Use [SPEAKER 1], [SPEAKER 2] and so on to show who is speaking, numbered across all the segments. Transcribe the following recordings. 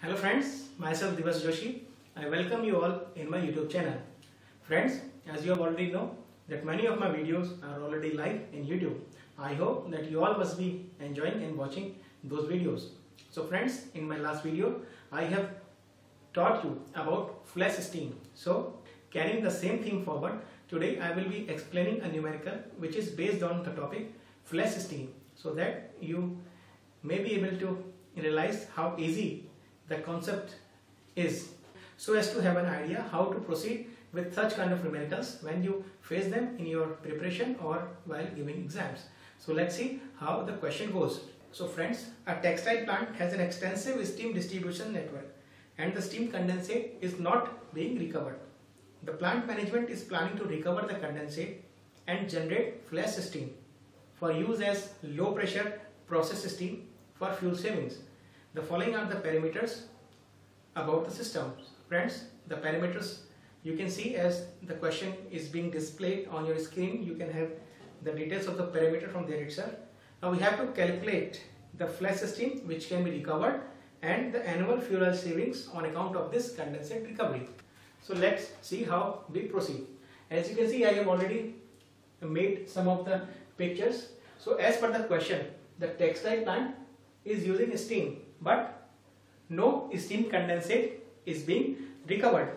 [SPEAKER 1] Hello friends, myself Divas Joshi. I welcome you all in my YouTube channel. Friends, as you already know that many of my videos are already live in YouTube. I hope that you all must be enjoying and watching those videos. So friends, in my last video, I have taught you about flash steam. So carrying the same theme forward, today I will be explaining a numerical which is based on the topic flash steam, so that you may be able to realize how easy the concept is, so as to have an idea how to proceed with such kind of numericals when you face them in your preparation or while giving exams. So let's see how the question goes. So friends, a textile plant has an extensive steam distribution network and the steam condensate is not being recovered. The plant management is planning to recover the condensate and generate flash steam for use as low pressure process steam for fuel savings. The following are the parameters about the system. Friends, the parameters you can see as the question is being displayed on your screen. You can have the details of the parameter from there itself. Now we have to calculate the flash steam which can be recovered and the annual fuel oil savings on account of this condensate recovery. So let's see how we proceed. As you can see, I have already made some of the pictures. So as per the question, the textile plant is using steam, but no steam condensate is being recovered.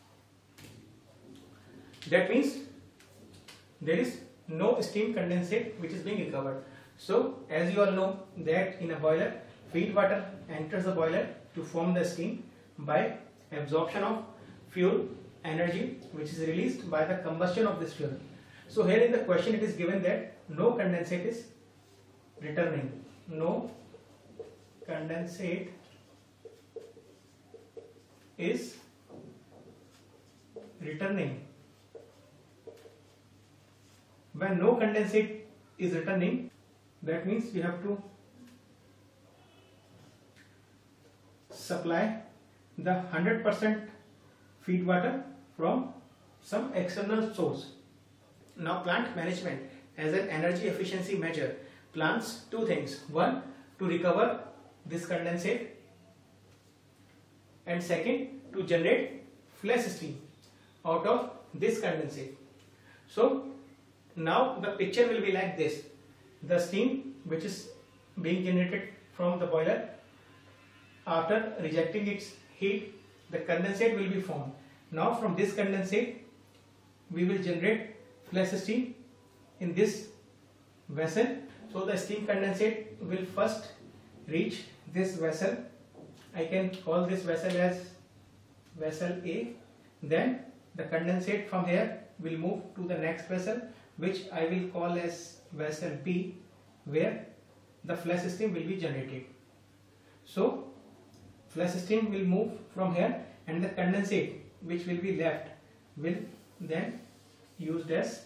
[SPEAKER 1] That means there is no steam condensate which is being recovered. So as you all know that in a boiler, feed water enters the boiler to form the steam by absorption of fuel energy which is released by the combustion of this fuel. So here in the question it is given that no condensate is returning. No condensate is returning. When no condensate is returning, that means we have to supply the 100% feed water from some external source. Now plant management as an energy efficiency measure plans two things. One, to recover this condensate, and second, to generate flash steam out of this condensate. So now the picture will be like this. The steam which is being generated from the boiler, after rejecting its heat, the condensate will be formed. Now from this condensate we will generate flash steam in this vessel. So the steam condensate will first reach this vessel. I can call this vessel as vessel A. Then the condensate from here will move to the next vessel, which I will call as vessel B, where the flash steam will be generated. So flash steam will move from here and the condensate which will be left will then used as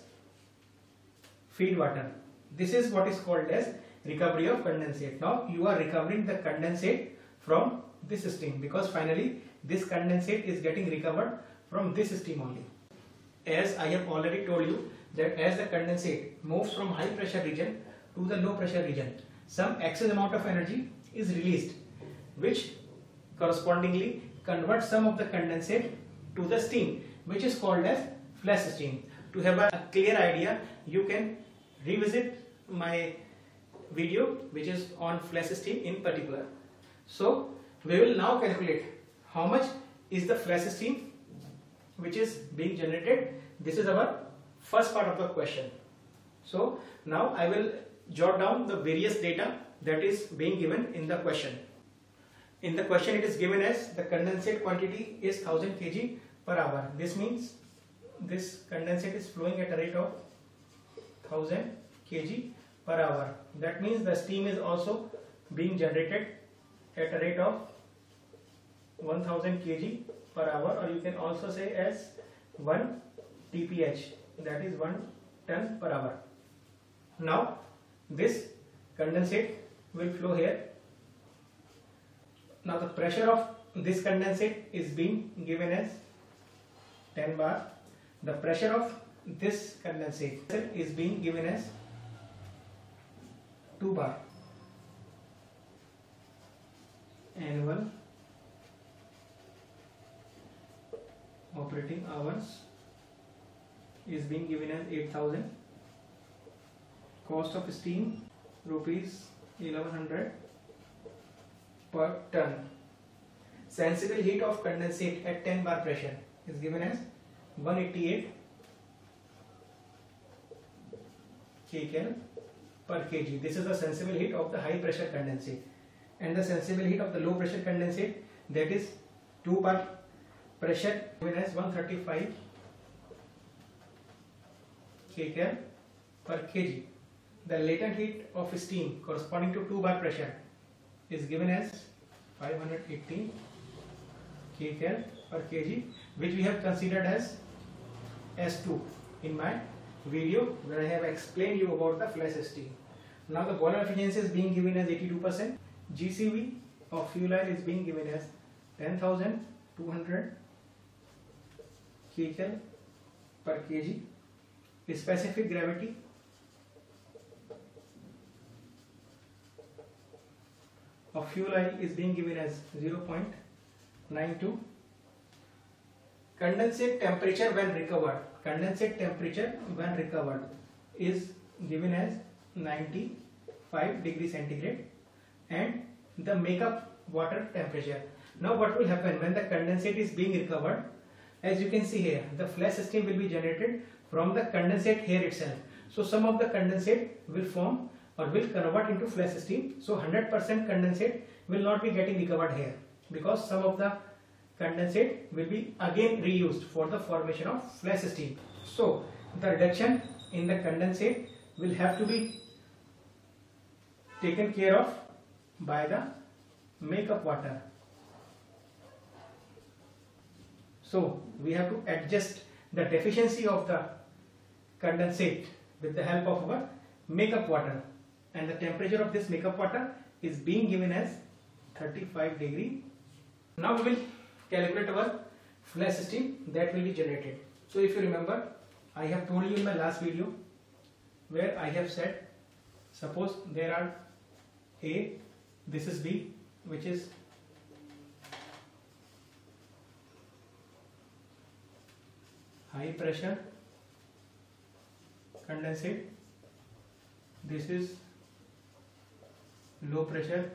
[SPEAKER 1] feed water. This is what is called as recovery of condensate. Now you are recovering the condensate from this steam, because finally this condensate is getting recovered from this steam only. As I have already told you that as the condensate moves from high pressure region to the low pressure region, some excess amount of energy is released, which correspondingly converts some of the condensate to the steam, which is called as flash steam. To have a clear idea, you can revisit my video which is on flash steam in particular. So we will now calculate how much is the flash steam which is being generated. This is our first part of the question. So now I will jot down the various data that is being given in the question. In the question it is given as the condensate quantity is 1000 kg per hour. This means this condensate is flowing at a rate of 1000 kg per hour. That means the steam is also being generated at a rate of 1000 kg per hour, or you can also say as 1 TPH, that is 1 ton per hour. Now this condensate will flow here. Now the pressure of this condensate is being given as 10 bar. The pressure of this condensate is being given as 2 bar. Annual Operating hours is being given as 8,000. Cost of steam rupees 1100 per ton. Sensible heat of condensate at 10 bar pressure is given as 188 kcal per kg. This is the sensible heat of the high pressure condensate, and the sensible heat of the low pressure condensate, that is 2 bar pressure, given as 135 kcal per kg. The latent heat of steam corresponding to 2 bar pressure is given as 580 kcal per kg, which we have considered as S2 in my video where I have explained you about the flash steam. Now the boiler efficiency is being given as 82%. GCV of fuel oil is being given as 10,200 kcal per kg. Specific gravity of fuel oil is being given as 0.92. Condensate temperature when recovered. Condensate temperature when recovered is given as 95 degrees centigrade, and the makeup water temperature. Now what will happen when the condensate is being recovered? As you can see here, the flash steam will be generated from the condensate here itself. So some of the condensate will form or will convert into flash steam. So 100% condensate will not be getting recovered here, because some of the condensate will be again reused for the formation of flash steam. So the reduction in the condensate will have to be taken care of by the makeup water. So we have to adjust the deficiency of the condensate with the help of our makeup water, and the temperature of this makeup water is being given as 35 degree. Now we will calculate our flash steam that will be generated. So if you remember, I have told you in my last video where I have said, suppose there are A, this is B, which is high pressure condensate, this is low pressure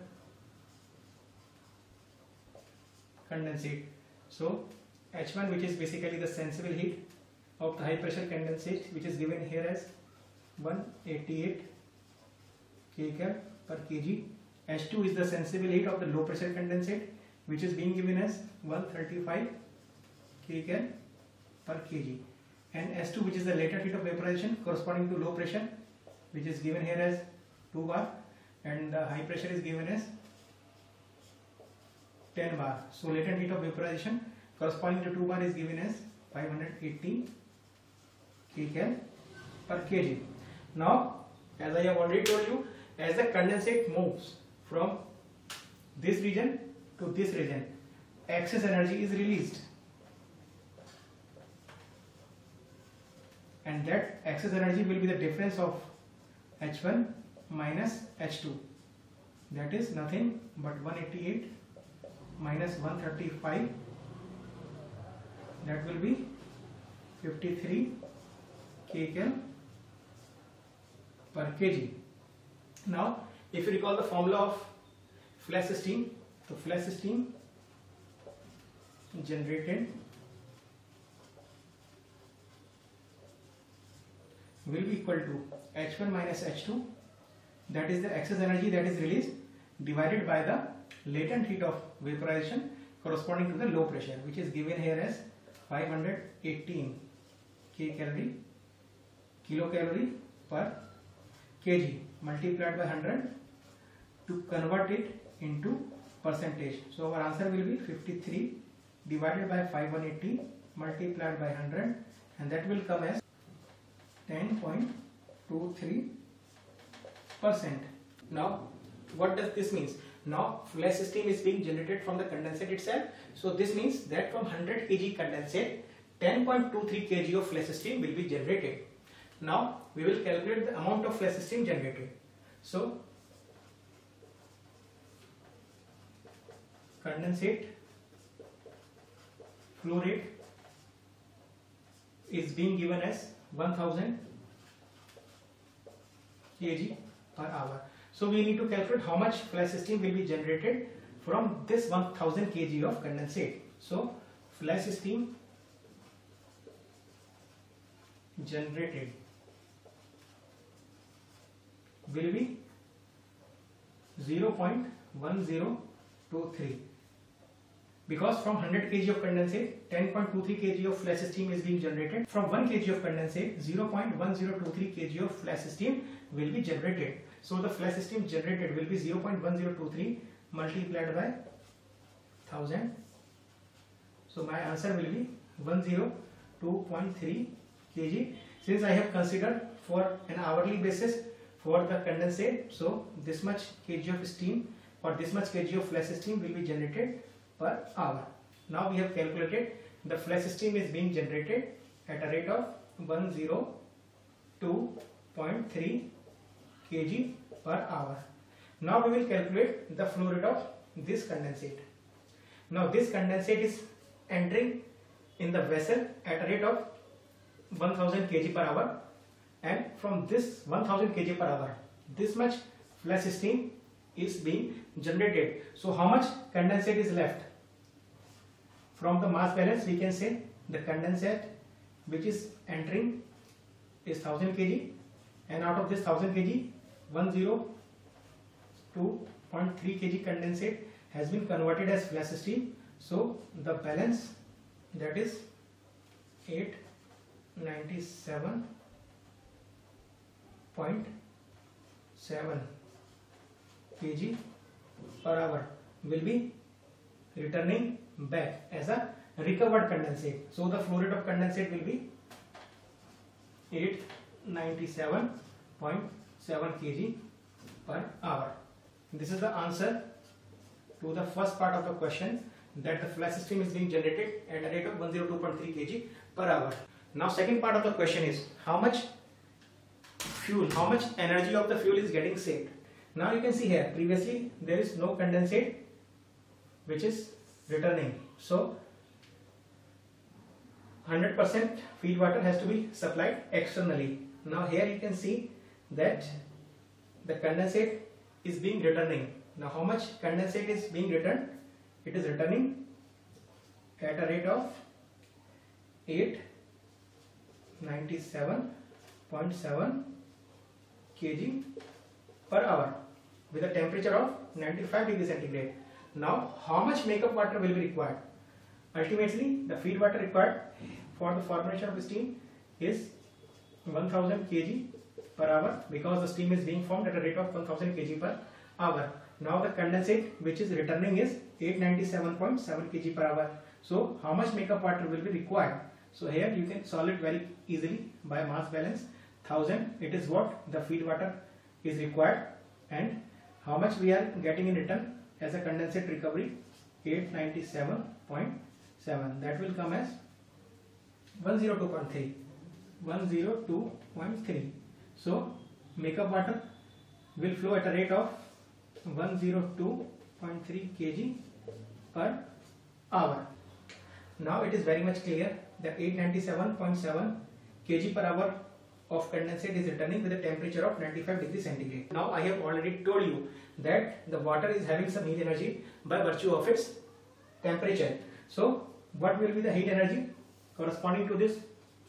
[SPEAKER 1] condensate. So H1, which is basically the sensible heat of the high pressure condensate, which is given here as 188 kcal per kg. H2 is the sensible heat of the low pressure condensate, which is being given as 135 kcal per kg. And S2, which is the latent heat of vaporization corresponding to low pressure, which is given here as 2 bar, and the high pressure is given as 10 bar. So latent heat of vaporization corresponding to 2 bar is given as 580 kcal per kg. Now, as I have already told you, as the condensate moves from this region to this region, excess energy is released, and that excess energy will be the difference of H1 minus H2, that is nothing but 188 minus 135, that will be 53 kcal per kg. Now if you recall the formula of flash steam, so flash steam generated will be equal to H1 minus H2, that is the excess energy that is released, divided by the latent heat of vaporization corresponding to the low pressure, which is given here as 518 kilocalorie per kg multiplied by 100 to convert it into percentage. So our answer will be 53 divided by 580 multiplied by 100, and that will come as 10.23%. Now what does this mean? Now flash steam is being generated from the condensate itself. So this means that from 100 kg condensate, 10.23 kg of flash steam will be generated. Now we will calculate the amount of flash steam generated. So condensate flow rate is being given as 1000 kg per hour. So we need to calculate how much flash steam will be generated from this 1000 kg of condensate. So flash steam generated will be 0.1023, because from 100 kg of condensate 10.23 kg of flash steam is being generated. From 1 kg of condensate 0.1023 kg of flash steam will be generated. So the flash steam generated will be 0.1023 multiplied by 1000. So my answer will be 102.3 kg. Since I have considered for an hourly basis for the condensate, so this much kg of steam or this much kg of flash steam will be generated per hour. Now we have calculated the flash steam is being generated at a rate of 102.3 kg per hour. Now we will calculate the flow rate of this condensate. Now this condensate is entering in the vessel at a rate of 1000 kg per hour, and from this 1000 kg per hour this much flash steam is being generated. So how much condensate is left? From the mass balance we can say the condensate which is entering is 1000 kg, and out of this 1000 kg 102.3 kg condensate has been converted as flash steam. So the balance, that is 897.7 kg per hour will be returning back as a recovered condensate. So the flow rate of condensate will be 897.7 kg per hour. This is the answer to the first part of the question, that the flash steam is being generated at a rate of 102.3 kg per hour. Now second part of the question is how much fuel, how much energy of the fuel is getting saved. Now you can see here previously there is no condensate which is returning, so 100% feed water has to be supplied externally. Now here you can see that the condensate is being returning. Now how much condensate is being returned? It is returning at a rate of 897.7 kg per hour with a temperature of 95 degrees centigrade. Now how much makeup water will be required? Ultimately the feed water required for the formation of steam is 1000 kg per hour, because the steam is being formed at a rate of 1000 kg per hour. Now the condensate which is returning is 897.7 kg per hour. So how much makeup water will be required? So here you can solve it very easily by mass balance. 1000, it is what the feed water is required, and how much we are getting in return as a condensate recovery, 897.7. That will come as 102.3. 102.3. So makeup water will flow at a rate of 102.3 kg per hour. Now it is very much clear that 897.7 kg per hour of condensate is returning with a temperature of 95 degrees centigrade. Now I have already told you that the water is having some heat energy by virtue of its temperature. So what will be the heat energy corresponding to this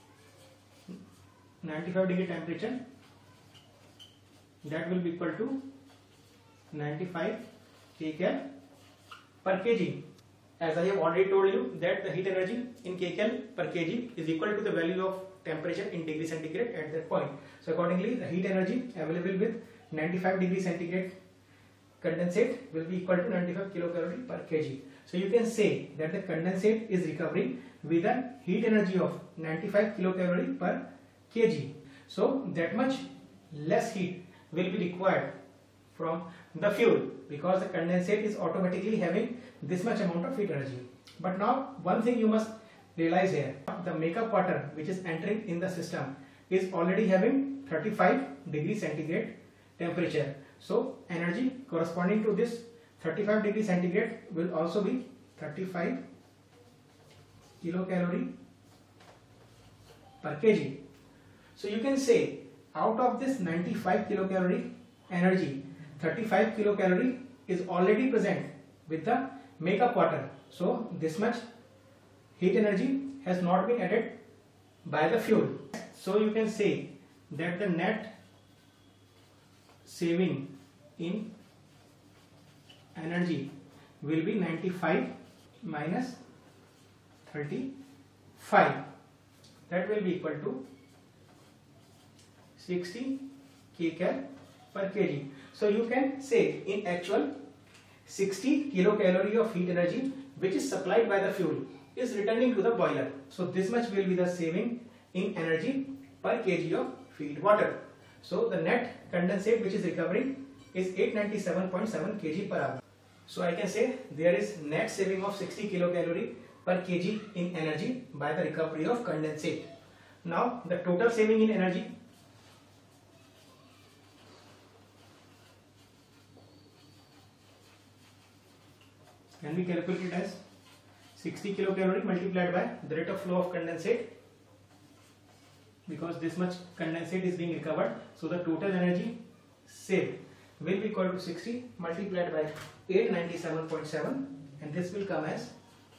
[SPEAKER 1] 95 degree temperature? That will be equal to 95 kcal per kg. As I have already told you that the heat energy in kcal per kg is equal to the value of temperature in degree centigrade at that point. So accordingly the heat energy available with 95 degree centigrade condensate will be equal to 95 kilocalorie per kg. So you can say that the condensate is recovering with a heat energy of 95 kilocalorie per kg. So that much less heat will be required from the fuel, because the condensate is automatically having this much amount of heat energy. But now one thing you must realize here, the makeup water which is entering in the system is already having 35 degree centigrade temperature. So energy corresponding to this 35 degree centigrade will also be 35 kilocalorie per kg. So you can say out of this 95 kilocalorie energy, 35 kilocalorie is already present with the makeup water. So this much heat energy has not been added by the fuel. So you can say that the net saving in energy will be 95 minus 35. That will be equal to 60 kcal per kg. So you can say in actual 60 kilocalorie of heat energy which is supplied by the fuel is returning to the boiler. So this much will be the saving in energy per kg of feed water. So the net condensate which is recovering is 897.7 kg per hour. So I can say there is net saving of 60 kilocalorie per kg in energy by the recovery of condensate. Now the total saving in energy can be calculated as 60 kilocalorie multiplied by the rate of flow of condensate, because this much condensate is being recovered. So the total energy saved will be equal to 60 multiplied by 897.7, and this will come as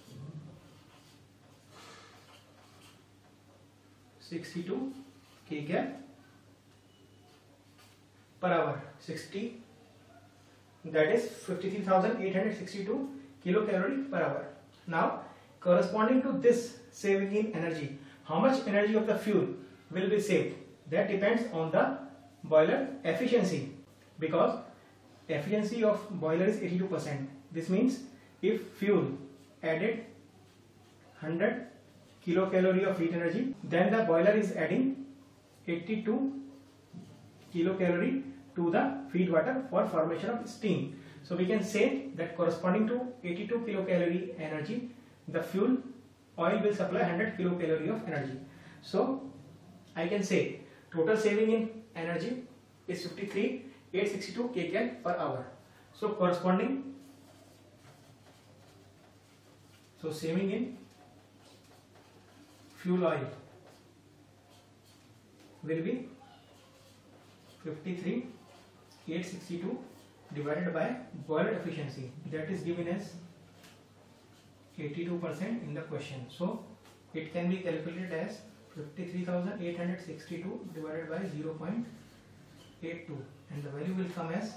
[SPEAKER 1] 62 kcal per hour. 60, that is 53,862 kilocalorie per hour. Now corresponding to this saving in energy, how much energy of the fuel will be saved? That depends on the boiler efficiency, because efficiency of boiler is 82%. This means if fuel added 100 kilocalorie of heat energy, then the boiler is adding 82 kilocalorie to the feed water for formation of steam. So we can say that corresponding to 82 kilocalorie energy, the fuel oil will supply 100 kilocalorie of energy. So I can say total saving in energy is 53,862 kcal per hour. So corresponding, so saving in fuel oil will be 53,862 divided by boiler efficiency, that is given as 82% in the question. So it can be calculated as 53,862 divided by 0.82, and the value will come as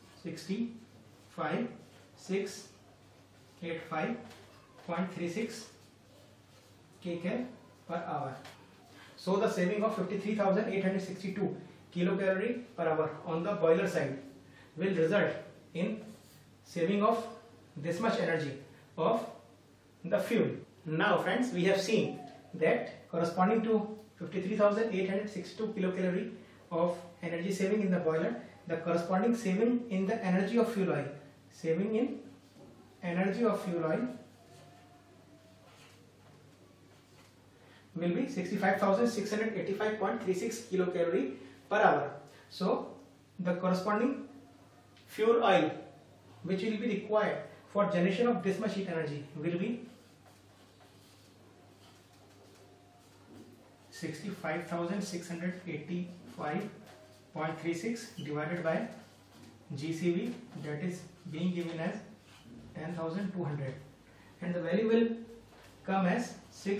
[SPEAKER 1] 65,685.36 kcal per hour. So the saving of 53,862 kilocalorie per hour on the boiler side will result in saving of this much energy of the fuel. Now friends, we have seen that corresponding to 53,862 kilocalorie of energy saving in the boiler, the corresponding saving in the energy of fuel oil, saving in energy of fuel oil will be 65,685.36 kilocalorie per hour. So the corresponding fuel oil which will be required for generation of this much heat energy will be 65,685.36 divided by GCV, that is being given as 10,200, and the value will come as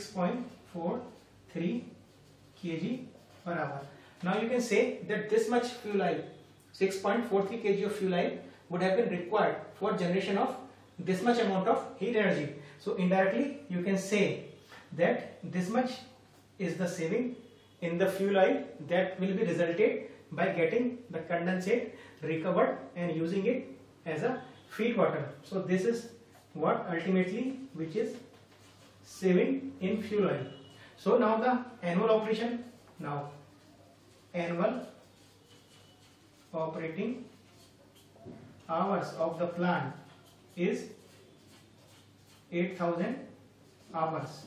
[SPEAKER 1] 6.43 kg per hour. Now you can say that this much fuel oil, 6.43 kg of fuel oil would have been required for generation of this much amount of heat energy. So indirectly you can say that this much is the saving in the fuel oil that will be resulted by getting the condensate recovered and using it as a feed water. So this is what ultimately which is saving in fuel oil. So now the annual operation, now annual operating hours of the plant is 8,000 hours.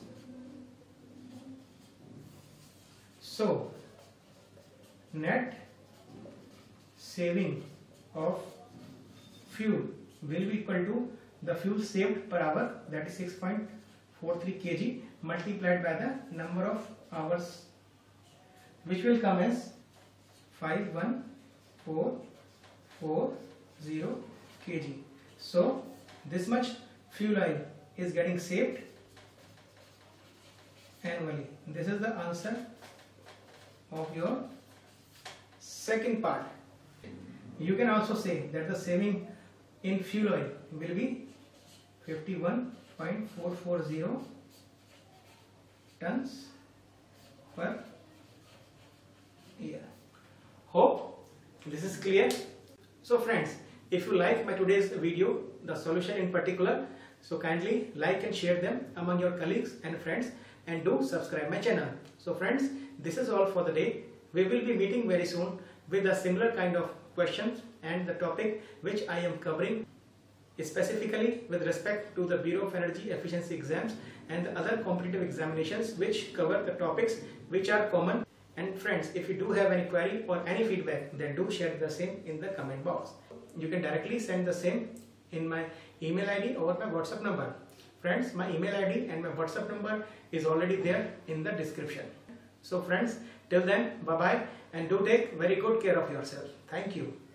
[SPEAKER 1] So net saving of fuel will be equal to the fuel saved per hour, that is 6.43 kg multiplied by the number of hours which will come as 51440 kg. So this much fuel oil is getting saved annually. This is the answer of your second part. You can also say that the saving in fuel oil will be 51.440 tons per year. Hope this is clear. So friends, if you like my today's video, the solution in particular, so kindly like and share them among your colleagues and friends, and do subscribe my channel. So friends, this is all for the day. We will be meeting very soon with a similar kind of questions and the topic which I am covering specifically with respect to the Bureau of Energy Efficiency exams and the other competitive examinations which cover the topics which are common. And friends, if you do have any query or any feedback, then do share the same in the comment box. You can directly send the same in my email ID or my WhatsApp number. Friends, my email ID and my WhatsApp number is already there in the description. So friends, till then, bye bye, and do take very good care of yourself. Thank you.